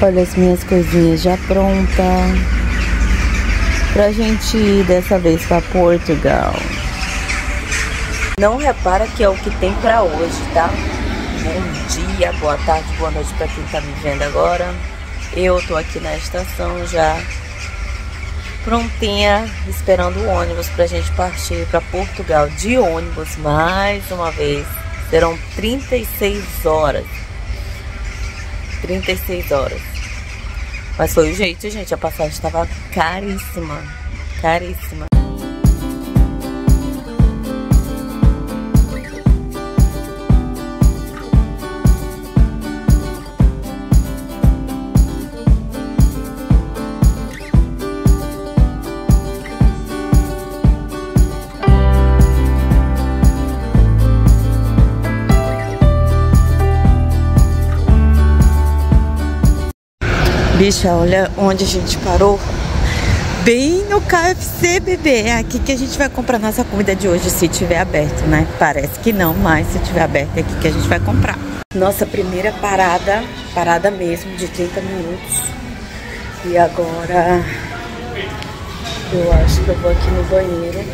Olha as minhas coisinhas já prontas pra gente ir dessa vez pra Portugal. Não repara que é o que tem pra hoje, tá? Bom dia, boa tarde, boa noite pra quem tá me vendo agora. Eu tô aqui na estação já prontinha, esperando o ônibus pra gente partir pra Portugal de ônibus mais uma vez. Serão 36 horas. 36 horas. Mas foi o jeito, gente. A passagem estava caríssima. Caríssima. Bicha, olha onde a gente parou. Bem no KFC, bebê. É aqui que a gente vai comprar nossa comida de hoje, se tiver aberto, né? Parece que não, mas se tiver aberto é aqui que a gente vai comprar. Nossa primeira parada mesmo, de 30 minutos. E agora eu acho que eu vou aqui no banheiro.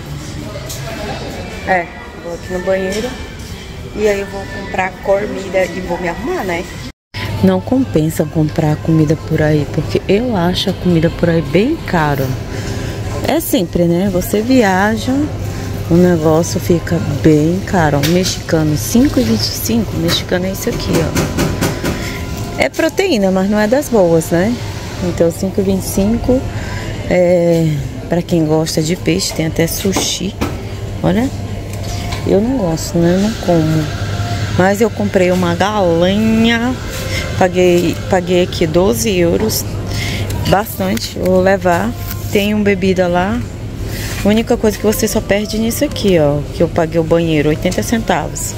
Vou aqui no banheiro. E aí eu vou comprar comida e vou me arrumar, né? Não compensa comprar comida por aí, porque eu acho a comida por aí bem caro. É sempre, né? Você viaja, o negócio fica bem caro. O mexicano, 5,25. O mexicano é isso aqui, ó. É proteína, mas não é das boas, né? Então 5,25 pra quem gosta de peixe, tem até sushi. Olha, eu não gosto, né? Eu não como. Mas eu comprei uma galinha. Paguei aqui 12 euros. Bastante. Vou levar. Tem uma bebida lá. A única coisa que você só perde nisso aqui, ó. Que eu paguei o banheiro, 80 centavos.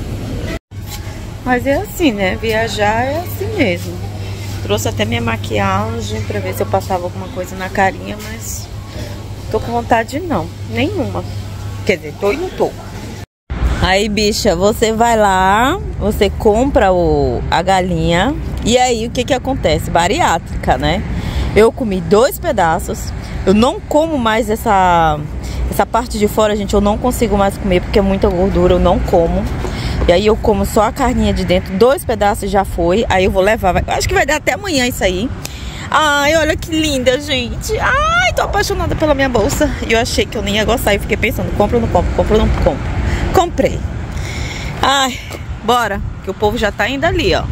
Mas é assim, né? Viajar é assim mesmo. Trouxe até minha maquiagem pra ver se eu passava alguma coisa na carinha, mas tô com vontade não. Nenhuma. Quer dizer, tô e não tô. Aí, bicha, você vai lá, você compra a galinha. E aí, o que que acontece? Bariátrica, né? Eu comi 2 pedaços. Eu não como mais essa parte de fora, gente. Eu não consigo mais comer porque é muita gordura, eu não como. E aí eu como só a carninha de dentro. 2 pedaços já foi. Aí eu vou levar, acho que vai dar até amanhã isso aí. Ai, olha que linda, gente. Ai, tô apaixonada pela minha bolsa. E eu achei que eu nem ia gostar e fiquei pensando, compro ou não compro, compro ou não compro. Comprei. Ai, bora, que o povo já tá indo ali, ó.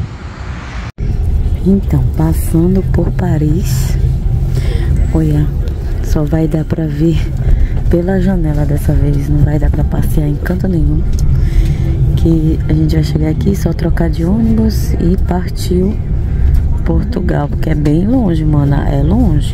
Então, passando por Paris. Olha, só vai dar pra ver pela janela dessa vez. Não vai dar pra passear em canto nenhum. Que a gente vai chegar aqui, só trocar de ônibus e partiu Portugal. Porque é bem longe, mano, é longe.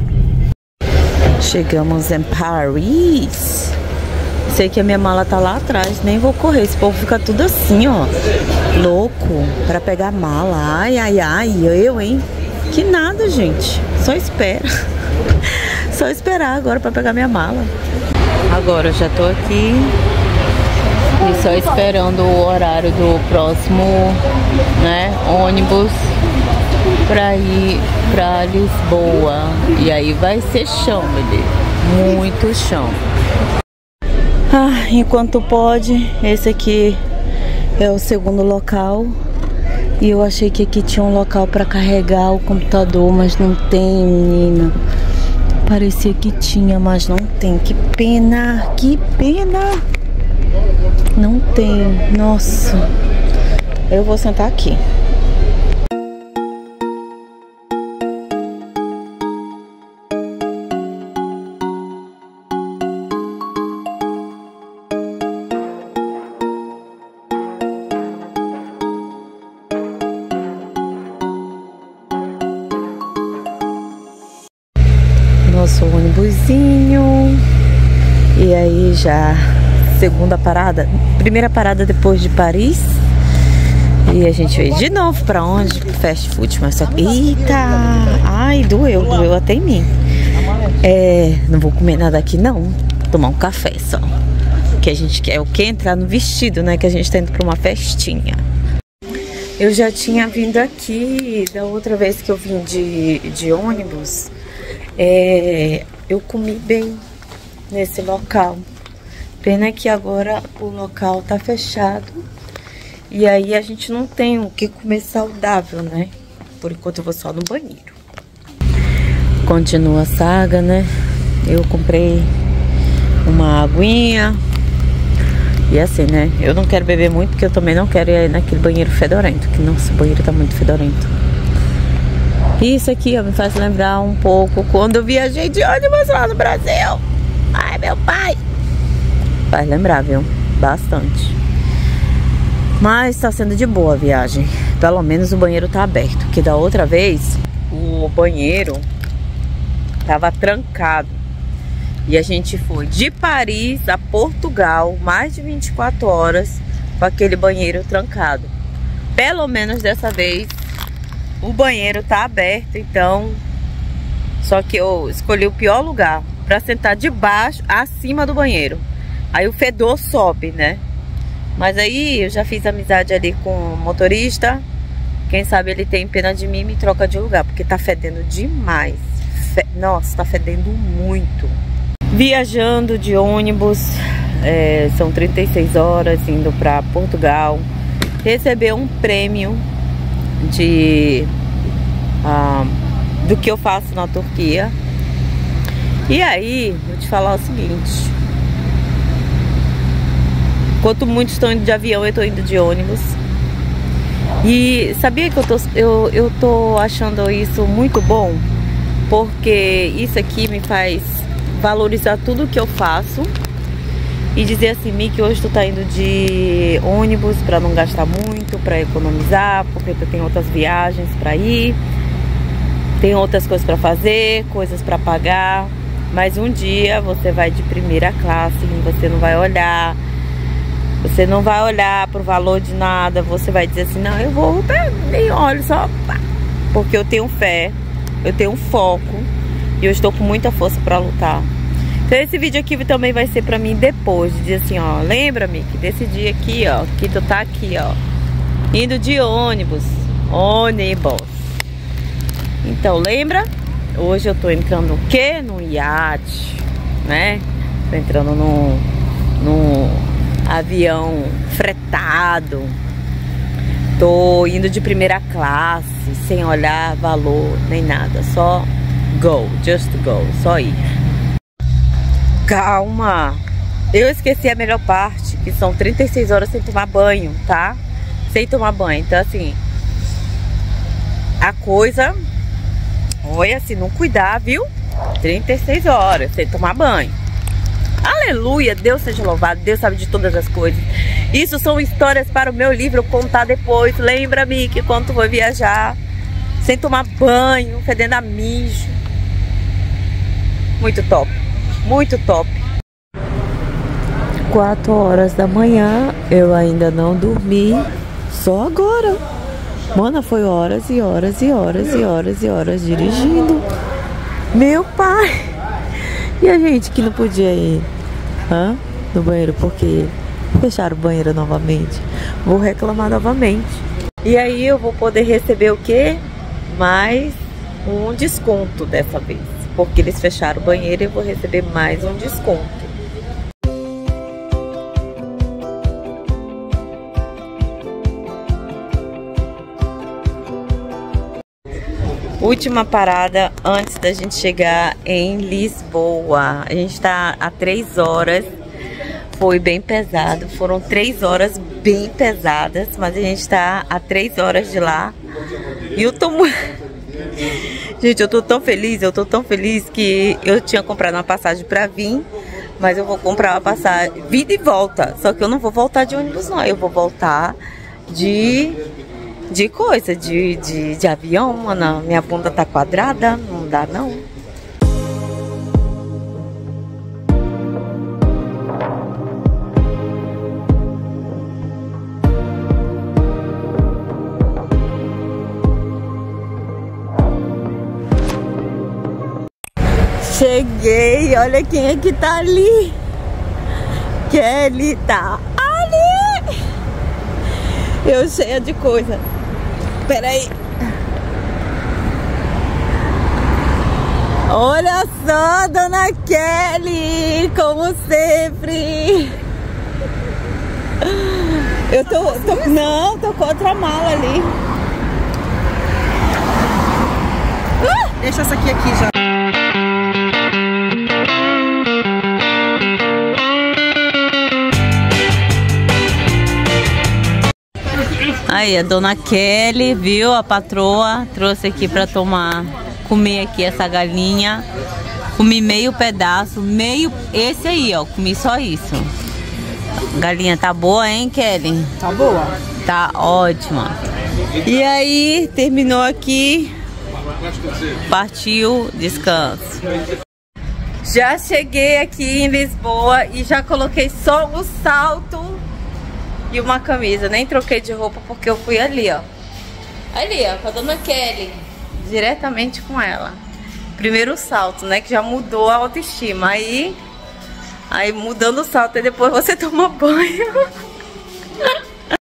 Chegamos em Paris. Sei que a minha mala tá lá atrás, nem vou correr. Esse povo fica tudo assim, ó, louco, pra pegar a mala. Ai, ai, ai, hein? Que nada, gente. Só espera. Só esperar agora pra pegar minha mala. Agora eu já tô aqui e só esperando o horário do próximo, né, ônibus pra ir pra Lisboa. E aí vai ser chão, bebê. Muito chão. Ah, enquanto pode, esse aqui é o segundo local. E eu achei que aqui tinha um local para carregar o computador, mas não tem, menina. Parecia que tinha, mas não tem. Que pena, que pena. Não tem, nossa. Eu vou sentar aqui. Nosso ônibusinho. E aí já segunda parada, primeira parada depois de Paris. E a gente veio de novo pra onde? Fast food, mas só... Eita! Ai, doeu até em mim. Não vou comer nada aqui não. Vou tomar um café só. Que a gente quer o que? Entrar no vestido, né? Que a gente tá indo pra uma festinha. Eu já tinha vindo aqui da outra vez que eu vim de ônibus. Eu comi bem nesse local. Pena que agora o local tá fechado. E aí a gente não tem o que comer saudável, né? Por enquanto eu vou só no banheiro. Continua a saga, né? Eu comprei uma aguinha. E assim, né? Eu não quero beber muito, porque eu também não quero ir naquele banheiro fedorento. Que nossa, o banheiro tá muito fedorento. Isso aqui, ó, me faz lembrar um pouco quando eu viajei de ônibus lá no Brasil. Ai, meu pai. Faz lembrar, viu? Bastante. Mas tá sendo de boa a viagem. Pelo menos o banheiro tá aberto. Porque da outra vez, o banheiro tava trancado. E a gente foi de Paris a Portugal, mais de 24 horas, com aquele banheiro trancado. Pelo menos dessa vez, o banheiro tá aberto, então... Só que eu escolhi o pior lugar, pra sentar debaixo, acima do banheiro. Aí o fedor sobe, né? Mas aí eu já fiz amizade ali com o motorista. Quem sabe ele tem pena de mim e me troca de lugar, porque tá fedendo demais. Nossa, tá fedendo muito. Viajando de ônibus, são 36 horas indo para Portugal. Receber um prêmio do que eu faço na Turquia. E aí, vou te falar o seguinte: enquanto muitos estão indo de avião, eu tô indo de ônibus. E sabia que eu tô achando isso muito bom? Porque isso aqui me faz valorizar tudo que eu faço e dizer assim, Miki, hoje tu tá indo de ônibus pra não gastar muito, pra economizar, porque tu tem outras viagens pra ir, tem outras coisas pra fazer, coisas pra pagar, mas um dia você vai de primeira classe e você não vai olhar pro valor de nada, você vai dizer assim, não, eu vou, nem olho, só porque eu tenho fé, eu tenho um foco. E eu estou com muita força pra lutar. Então esse vídeo aqui também vai ser pra mim depois. De dizer assim, ó, lembra-me que desse dia aqui, ó, que tu tá aqui, ó, indo de ônibus. Então lembra? Hoje eu tô entrando no quê? Num iate, né? Tô entrando num avião fretado. Tô indo de primeira classe, sem olhar valor nem nada, só go, just go, só ir. Calma, eu esqueci a melhor parte, que são 36 horas sem tomar banho, tá? Sem tomar banho, então assim, a coisa, olha, se não cuidar, viu? 36 horas sem tomar banho. Aleluia, Deus seja louvado, Deus sabe de todas as coisas. Isso são histórias para o meu livro contar depois. Lembra-me que quando tu for viajar, sem tomar banho, fedendo a mijo. Muito top, muito top. 4 horas da manhã, eu ainda não dormi, só agora. Mano, foi horas e horas e horas e horas e horas dirigindo. Meu pai. E a gente que não podia ir no banheiro porque fecharam o banheiro novamente. Vou reclamar novamente. E aí eu vou poder receber o quê? Mais um desconto dessa vez. Porque eles fecharam o banheiro e eu vou receber mais um desconto. Última parada antes da gente chegar em Lisboa. A gente tá a 3 horas. Foi bem pesado. Foram 3 horas bem pesadas. Mas a gente tá a 3 horas de lá. E eu tô... Gente, eu tô tão feliz que eu tinha comprado uma passagem pra vir. Mas eu vou comprar uma passagem vida e volta. Só que eu não vou voltar de ônibus não. Eu vou voltar de avião, mano. Minha bunda tá quadrada, não dá não. Cheguei, olha quem é que tá ali. Kelly tá ali. Eu cheia de coisa. Peraí. Olha só, Dona Kelly, como sempre. Eu tô com outra mala ali. Deixa essa aqui já. Aí, a Dona Kelly, viu? A patroa trouxe aqui pra comer aqui essa galinha. Comi meio pedaço, esse aí, ó, comi só isso. Galinha tá boa, hein, Kelly? Tá boa. Tá ótima. E aí, terminou aqui. Partiu, descanso. Já cheguei aqui em Lisboa e já coloquei só o salto e uma camisa. Nem troquei de roupa porque eu fui ali, ó. Ali, ó, com a Dona Kelly. Diretamente com ela. Primeiro salto, né? Que já mudou a autoestima. Aí mudando o salto e depois você toma banho.